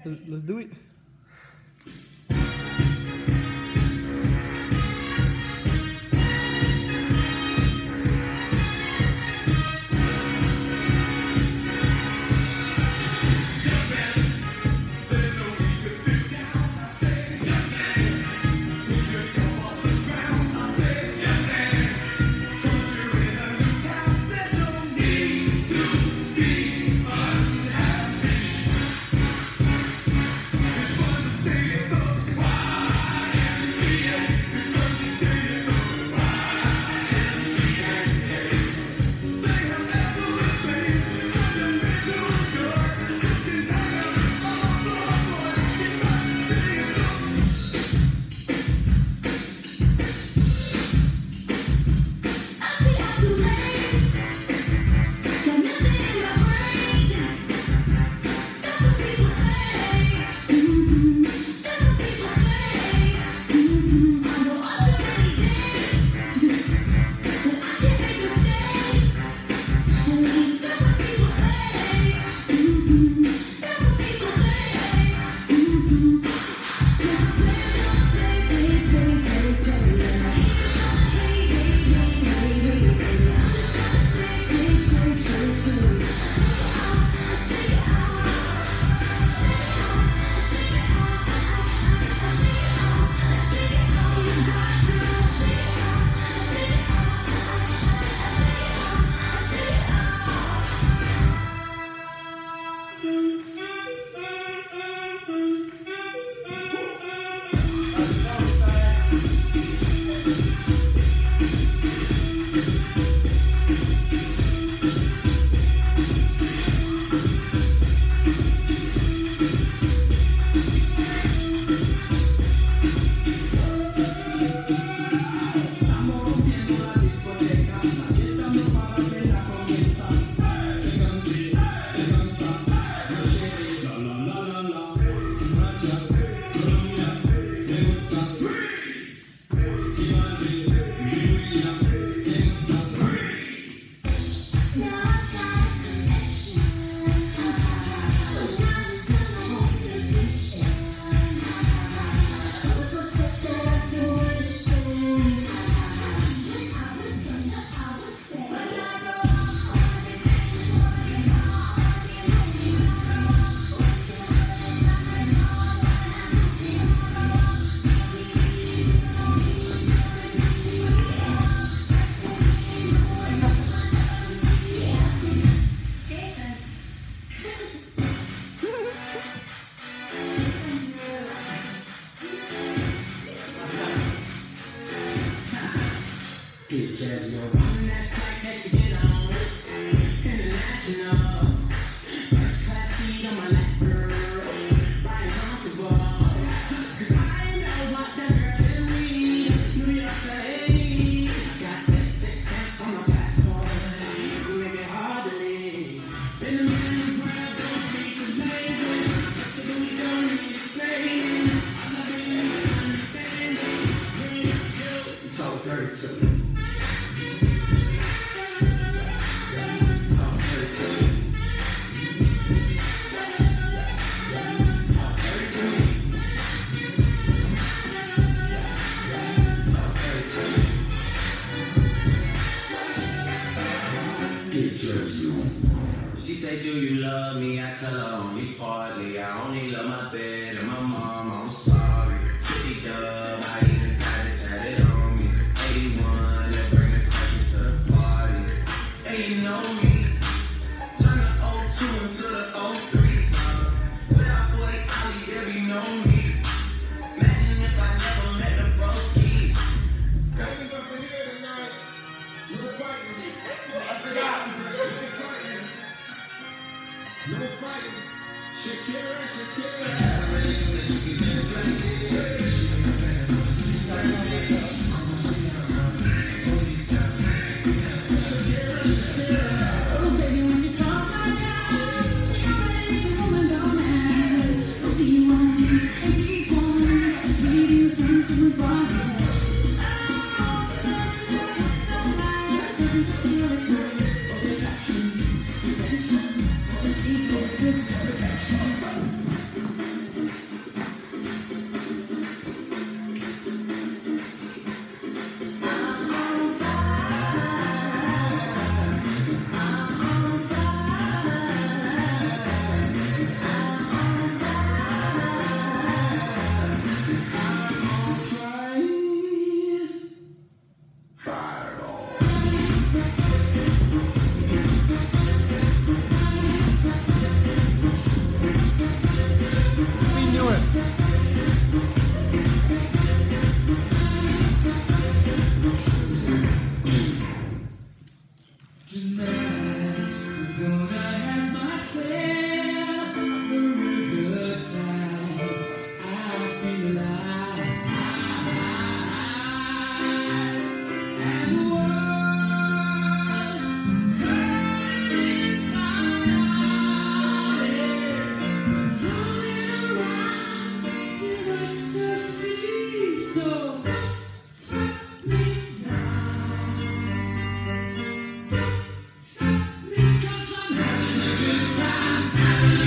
Let's do it. She say, do you love me? I tell her only partly. I only love my bed and my mom. I'm sorry. 50 dub, I even got it tatted on me. 81, let's bring the crushes to the party. Hey, you know me. Turn the 02 into the 03. Without 40 Ollie, yeah, you know me. Imagine if I never met the broskies. Coming up in here tonight. You're fighting me. I forgot. No fighting. Shakira, Shakira. I really know that you can dance like this. Shakira, Shakira. Oh, baby, when you talk like that, I make a woman go mad. So be wise and keep on. Give you some to the body. So stop me now. Stop me 'cause I'm having a good time.